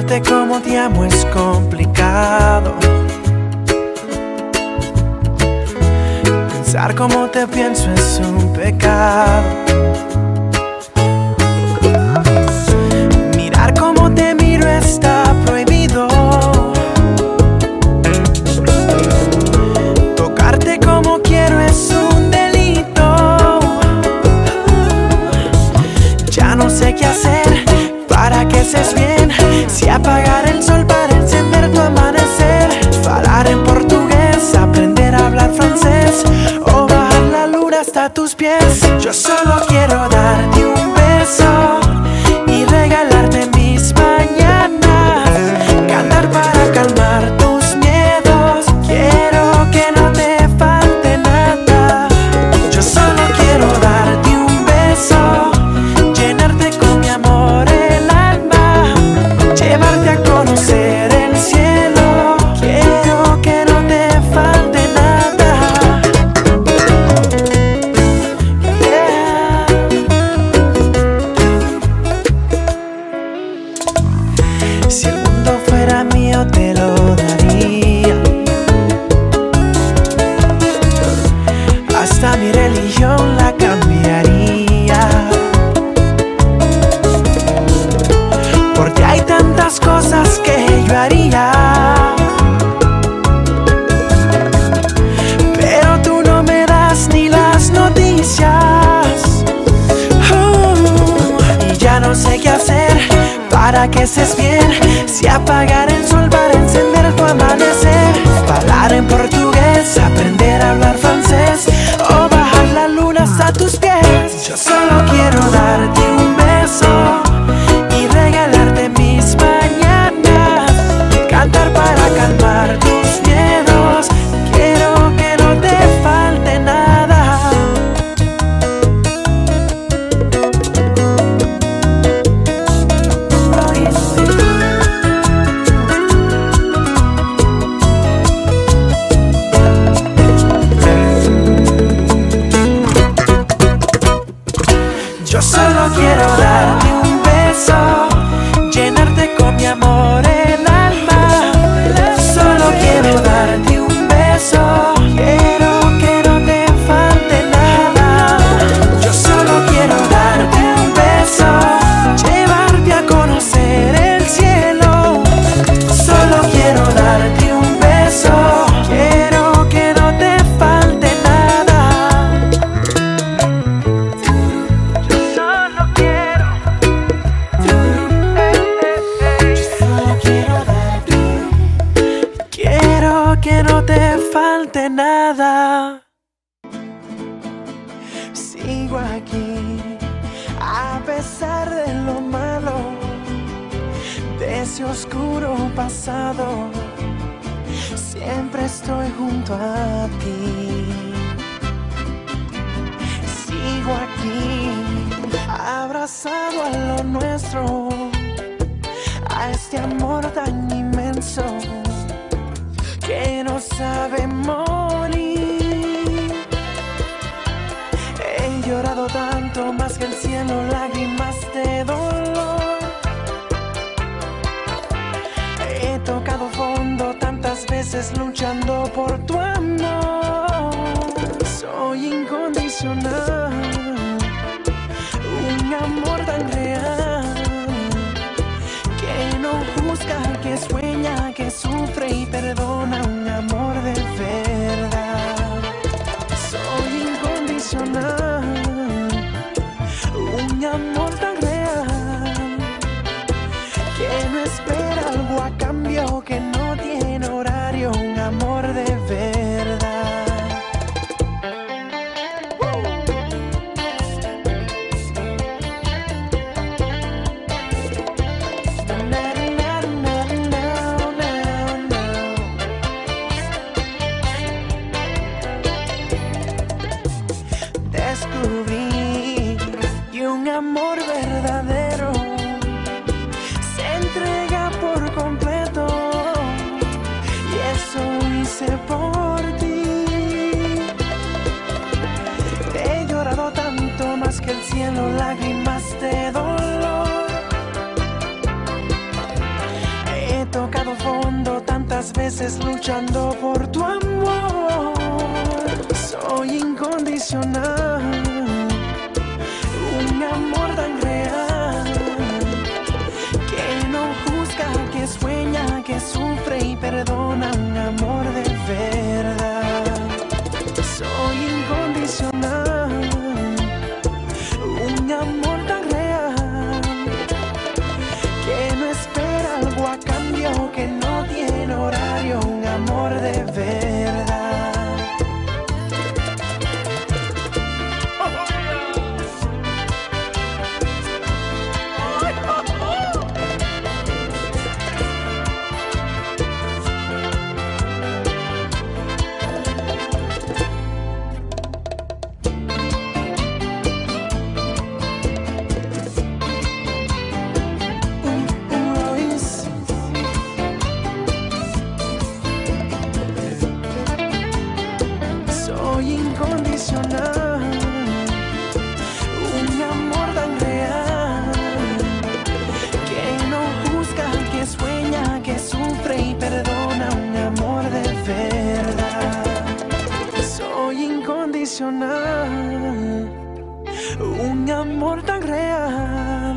Decirte cómo te amo es complicado. Pensar cómo te pienso es un pecado. Mirar cómo te miro está prohibido. Tocarte como quiero es un delito. Ya no sé qué hacer para que estés bien. Si apagar el sol para encender tu amanecer, falar en portugués, aprender a hablar francés, o bajar la luna hasta tus pies. Yo solo quiero darte un beso y regalarte mis mañanas, cantar para calmar tus miedos. Quiero que no te falte nada. Yo solo quiero darte un beso, llenarte con mi amor el alma, llevarte a conocer el cielo. Quiero que no te falte nada. Yeah. Si el mundo fuera mío te lo daría, hasta mi religión la cambiaría. Porque hay tantas cosas que yo haría, pero tú no me das ni las noticias. Y ya no sé qué hacer para que estés bien. Si apagar el sol para encender tu amanecer, hablar en portugués, aprender a hablar francés, o bajar la luna hasta tus pies. Yo solo quiero darte un beso y regalarte mis mañanas, cantar para calmar tus miedos. Quiero que no te falte nada. Yo solo quiero darte un beso, llenarte con mi amor el alma. Solo quiero darte un beso, quiero que no te falte nada. Yo solo quiero darte un beso, llevarte a conocer el cielo. Solo quiero darte un beso, quiero que no te falte nada. Solo quiero, solo quiero darte, quiero que no te falte nada. Sigo aquí a pesar de lo malo, de ese oscuro pasado. Siempre estoy junto a ti. Sigo aquí abrazado a lo nuestro, a este amor tan inmenso que no sabe morir. He llorado tanto, más que el cielo, lágrimas de dolor. He tocado fondo tantas veces luchando por tu amor. Soy incondicional, un amor tan real, que no juzga, que sueña, que sufre y perdona. Un amor de verdad. Soy incondicional, un amor tan real, que no espera algo a cambio, que no tiene horario. Un amor de verdad. meses luchando por tu amor. Soy incondicional, un amor tan real, que no juzga, que sueña, que sufre y perdona, un amor de verdad. Soy incondicional, un amor tan real, que no espera algo a cambio, que no tiene horario, un amor de verdad. Soy incondicional, un amor tan real, que no juzga, que sueña, que sufre y perdona, un amor de verdad. Soy incondicional, un amor tan real,